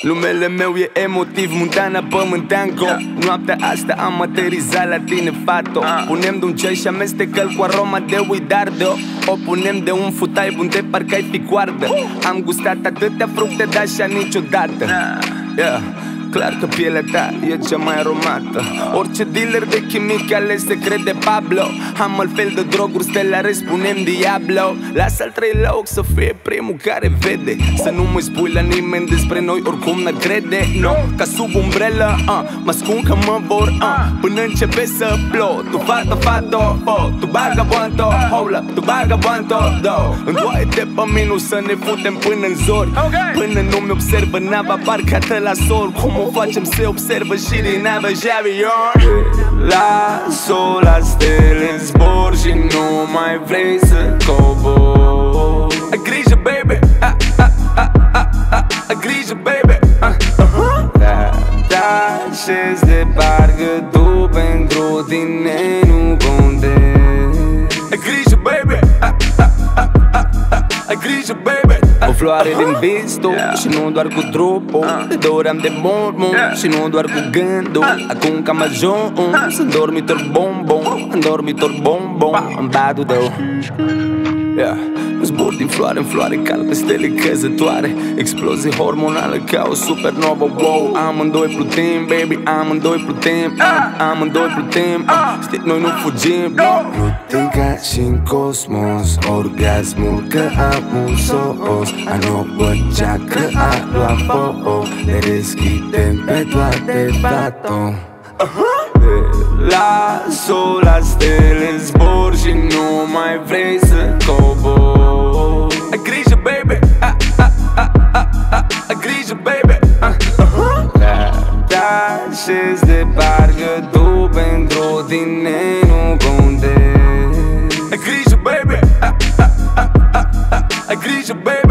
Numele meu e emotiv, Montana Pământeanco. Noaptea asta am aterizat la tine, fato. Punem de un ceai și amestecăl cu aroma de uidardo. O punem de un futai bun de parcă ai fi coardă. Am gustat atâtea fructe, dar așa niciodată. Yeah. Clar că pielea ta e cea mai aromată. Orice dealer de chimicale se crede Pablo. Am altfel de droguri stelare, spunem Diablo. Lasă al 3 loc să fie primul care vede. Să nu mai spui la nimeni despre noi, oricum n-ar crede. No, ca sub umbrelă, mă ascund că mă vor, până începe să plouă. Tu fato, tu vagabondo, hold up, tu vagabondo, îndoaie-te pe mine să ne futem până în zori. Până nu mi observă nava parcată la sol. Cum o facem se observă și din avă Javion. Las-o la stele în zbor și nu mai vrei să cobori. Ai grijă, baby, ai grijă, baby. Te așezi de parcă tu pentru tine nu contezi. Ai grijă, baby, ai grijă, baby. O floare din visto și nu doar cu trupul. Te doream de mult și nu doar cu gândul. Acum că am ajuns în dormitor bombon, în dormitor bombon, în badul tău. Zbor din floare în floare, cal pe stele căzătoare. Explozie hormonală ca o supernovă, wow. Amândoi plutim, baby, amândoi plutim, amândoi plutim, știi, noi nu fugim. Plutim ca și-n cosmos, orgasmul că am un sos. A nouă ceacră a luat foc, le deschidem pe toate, fato. Las-o la stele în zbor și nu mai vrei să cobori. Ai grijă, baby, ai grijă, baby. Te așezi de parcă tu pentru tine nu contezi. Ai grijă, baby, ai grijă, baby.